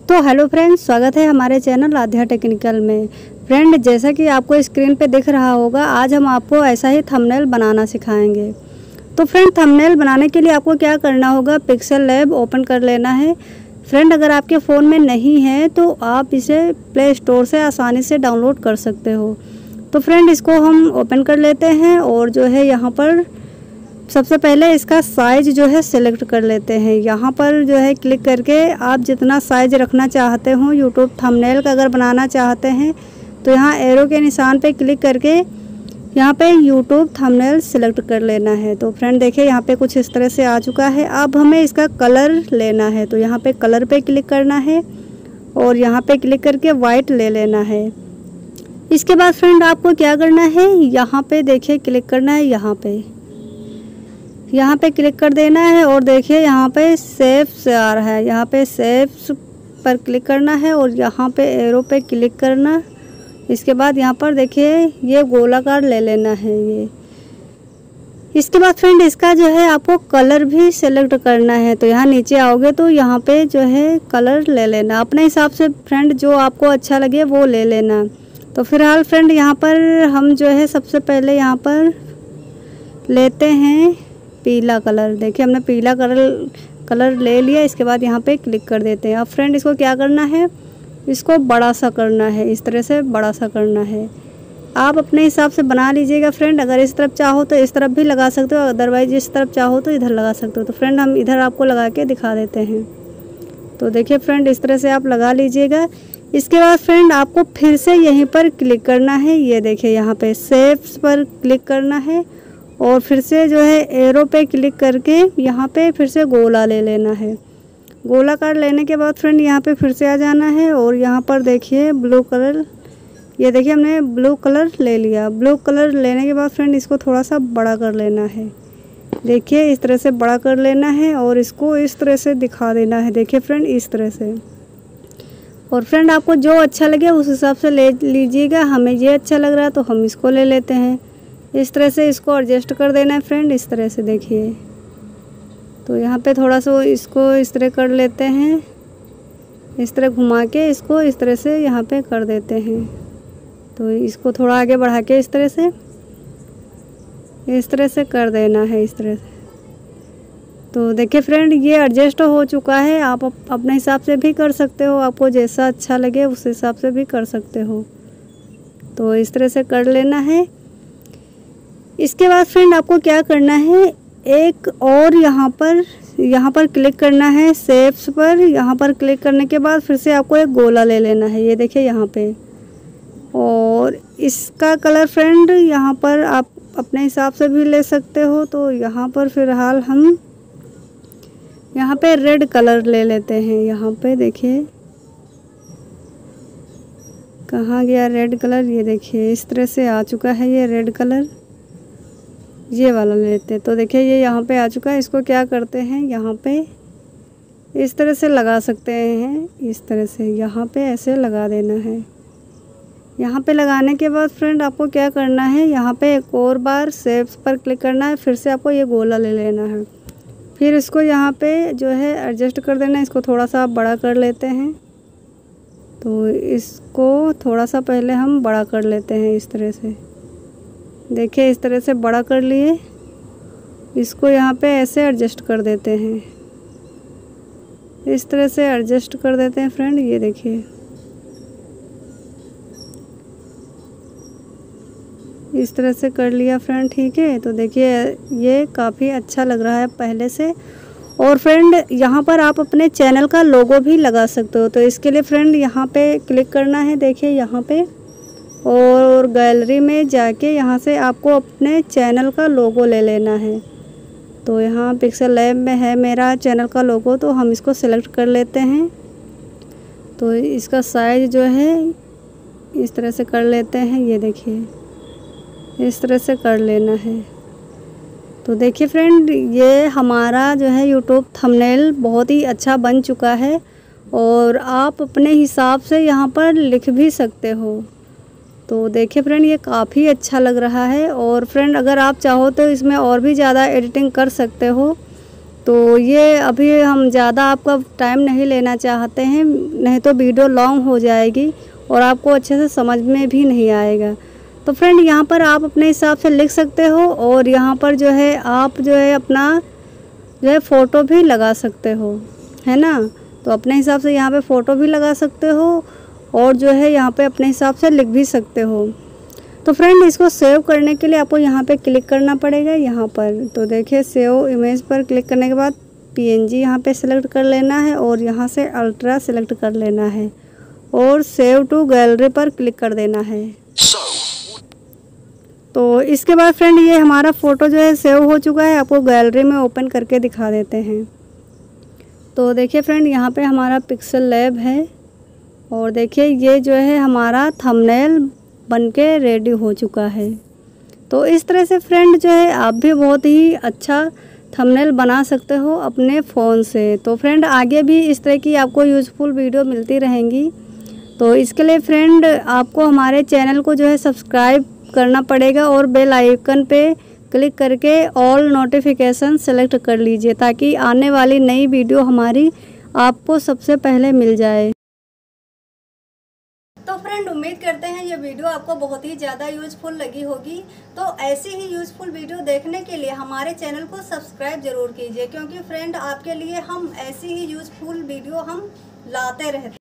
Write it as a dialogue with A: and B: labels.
A: तो hello friends, स्वागत है हमारे चैनल आध्या टेक्निकल में। फ्रेंड, जैसा कि आपको स्क्रीन पे दिख रहा होगा, आज हम आपको ऐसा ही थंबनेल बनाना सिखाएंगे। तो फ्रेंड, थंबनेल बनाने के लिए आपको क्या करना होगा, पिक्सेल लैब ओपन कर लेना है। फ्रेंड, अगर आपके फ़ोन में नहीं है तो आप इसे प्ले स्टोर से आसानी से डाउनलोड कर सकते हो। तो फ्रेंड, इसको हम ओपन कर लेते हैं और जो है यहाँ पर सबसे पहले इसका साइज़ जो है सिलेक्ट कर लेते हैं। यहाँ पर जो है क्लिक करके आप जितना साइज़ रखना चाहते हो, यूट्यूब थंबनेल का अगर बनाना चाहते हैं तो यहाँ एरो के निशान पे क्लिक करके यहाँ पे यूट्यूब थंबनेल सिलेक्ट कर लेना है। तो फ्रेंड देखिए, यहाँ पे कुछ इस तरह से आ चुका है। अब हमें इसका कलर लेना है, तो यहाँ पे कलर पे क्लिक करना है और यहाँ पे क्लिक करके वाइट ले लेना है। इसके बाद फ्रेंड आपको क्या करना है, यहाँ पे देखिए क्लिक करना है, यहाँ पे क्लिक कर देना है और देखिए यहाँ पे सेव्स आ रहा है, यहाँ पे सेव्स पर क्लिक करना है और यहाँ पे एरो पे क्लिक करना। इसके बाद यहाँ पर देखिए ये गोलाकार ले लेना है ये। इसके बाद फ्रेंड इसका जो है आपको कलर भी सेलेक्ट करना है, तो यहाँ नीचे आओगे तो यहाँ पे जो है कलर ले लेना अपने हिसाब से। फ्रेंड, जो आपको अच्छा लगे वो ले लेना। तो फिलहाल फ्रेंड यहाँ पर हम जो है सबसे पहले यहाँ पर लेते हैं पीला कलर। देखिए हमने पीला कलर ले लिया। इसके बाद यहाँ पे क्लिक कर देते हैं। अब फ्रेंड इसको क्या करना है, इसको बड़ा सा करना है, इस तरह से बड़ा सा करना है। आप अपने हिसाब से बना लीजिएगा फ्रेंड। अगर इस तरफ चाहो तो इस तरफ भी लगा सकते हो, अदरवाइज इस तरफ चाहो तो इधर लगा सकते हो। तो फ्रेंड हम इधर आपको लगा के दिखा देते हैं। तो देखिए फ्रेंड, इस तरह से आप लगा लीजिएगा। इसके बाद फ्रेंड आपको फिर से यहीं पर क्लिक करना है। ये देखिए यहाँ पे सेव्स पर क्लिक करना है और फिर से जो है एरो पे क्लिक करके यहाँ पे फिर से गोला ले लेना है। गोलाकार लेने के बाद फ्रेंड यहाँ पे फिर से आ जाना है और यहाँ पर देखिए ब्लू कलर, ये देखिए हमने ब्लू कलर ले लिया। ब्लू कलर लेने के बाद फ्रेंड इसको थोड़ा सा बड़ा कर लेना है। देखिए इस तरह से बड़ा कर लेना है और इसको इस तरह से दिखा देना है। देखिए फ्रेंड इस तरह से। और फ्रेंड आपको जो अच्छा लगे उस हिसाब से ले लीजिएगा। हमें ये अच्छा लग रहा है तो हम इसको ले लेते हैं। इस तरह से इसको एडजस्ट कर देना है फ्रेंड, इस तरह से देखिए। तो यहाँ पे थोड़ा सा इसको इस तरह कर लेते हैं, इस तरह घुमा के इसको इस तरह से यहाँ पे कर देते हैं। तो इसको थोड़ा आगे बढ़ा के इस तरह से कर देना है, इस तरह से। तो देखिए फ्रेंड ये एडजस्ट हो चुका है। आप अपने हिसाब से भी कर सकते हो, आपको जैसा अच्छा लगे उस हिसाब से भी कर सकते हो। तो इस तरह से कर लेना है। इसके बाद फ्रेंड आपको क्या करना है, एक और यहाँ पर क्लिक करना है सेव्स पर। यहाँ पर क्लिक करने के बाद फिर से आपको एक गोला ले लेना है, ये देखिए यहाँ पे। और इसका कलर फ्रेंड यहाँ पर आप अपने हिसाब से भी ले सकते हो। तो यहाँ पर फ़िलहाल हम यहाँ पे रेड कलर ले लेते हैं। यहाँ पे देखिए कहाँ गया रेड कलर, ये देखिए इस तरह से आ चुका है ये रेड कलर। ये वाला लेते हैं। तो देखिए ये यहाँ पे आ चुका है। इसको क्या करते हैं, यहाँ पे इस तरह से लगा सकते हैं, इस तरह से यहाँ पे ऐसे लगा देना है। यहाँ पे लगाने के बाद फ्रेंड आपको क्या करना है, यहाँ पे एक और बार सेव्स पर क्लिक करना है। फिर से आपको ये गोला ले लेना है। फिर इसको यहाँ पे जो है एडजस्ट कर देना है। इसको थोड़ा सा बड़ा कर लेते हैं। तो इसको थोड़ा सा पहले हम बड़ा कर लेते हैं, इस तरह से। देखिए इस तरह से बड़ा कर लिए। इसको यहाँ पे ऐसे एडजस्ट कर देते हैं, इस तरह से एडजस्ट कर देते हैं फ्रेंड। ये देखिए इस तरह से कर लिया फ्रेंड, ठीक है। तो देखिए ये काफ़ी अच्छा लग रहा है पहले से। और फ्रेंड यहाँ पर आप अपने चैनल का लोगो भी लगा सकते हो। तो इसके लिए फ्रेंड यहाँ पे क्लिक करना है, देखिए यहाँ पे, और गैलरी में जाके यहाँ से आपको अपने चैनल का लोगो ले लेना है। तो यहाँ पिक्सेल लैब में है मेरा चैनल का लोगो, तो हम इसको सेलेक्ट कर लेते हैं। तो इसका साइज़ जो है इस तरह से कर लेते हैं, ये देखिए इस तरह से कर लेना है। तो देखिए फ्रेंड ये हमारा जो है यूट्यूब थंबनेल बहुत ही अच्छा बन चुका है और आप अपने हिसाब से यहाँ पर लिख भी सकते हो। तो देखिए फ्रेंड ये काफ़ी अच्छा लग रहा है। और फ्रेंड अगर आप चाहो तो इसमें और भी ज़्यादा एडिटिंग कर सकते हो। तो ये अभी हम ज़्यादा आपका टाइम नहीं लेना चाहते हैं, नहीं तो वीडियो लॉन्ग हो जाएगी और आपको अच्छे से समझ में भी नहीं आएगा। तो फ्रेंड यहाँ पर आप अपने हिसाब से लिख सकते हो और यहाँ पर जो है आप जो है अपना जो है फ़ोटो भी लगा सकते हो, है ना। तो अपने हिसाब से यहाँ पे फ़ोटो भी लगा सकते हो और जो है यहाँ पे अपने हिसाब से लिख भी सकते हो। तो फ्रेंड इसको सेव करने के लिए आपको यहाँ पे क्लिक करना पड़ेगा यहाँ पर। तो देखिए सेव इमेज पर क्लिक करने के बाद पीएनजी यहाँ पे सेलेक्ट कर लेना है और यहाँ से अल्ट्रा सेलेक्ट कर लेना है और सेव टू गैलरी पर क्लिक कर देना है। तो इसके बाद फ्रेंड ये हमारा फ़ोटो जो है सेव हो चुका है। आपको गैलरी में ओपन करके दिखा देते हैं। तो देखिए फ्रेंड यहाँ पे हमारा पिक्सल लैब है और देखिए ये जो है हमारा थंबनेल बनके रेडी हो चुका है। तो इस तरह से फ्रेंड जो है आप भी बहुत ही अच्छा थंबनेल बना सकते हो अपने फ़ोन से। तो फ्रेंड आगे भी इस तरह की आपको यूज़फुल वीडियो मिलती रहेंगी। तो इसके लिए फ्रेंड आपको हमारे चैनल को जो है सब्सक्राइब करना पड़ेगा और बेल आइकन पे क्लिक करके ऑल नोटिफिकेशन सेलेक्ट कर लीजिए ताकि आने वाली नई वीडियो हमारी आपको सबसे पहले मिल जाए। तो फ्रेंड उम्मीद करते हैं ये वीडियो आपको बहुत ही ज़्यादा यूज़फुल लगी होगी। तो ऐसी ही यूज़फुल वीडियो देखने के लिए हमारे चैनल को सब्सक्राइब ज़रूर कीजिए, क्योंकि फ्रेंड आपके लिए हम ऐसी ही यूज़फुल वीडियो हम लाते रहते हैं।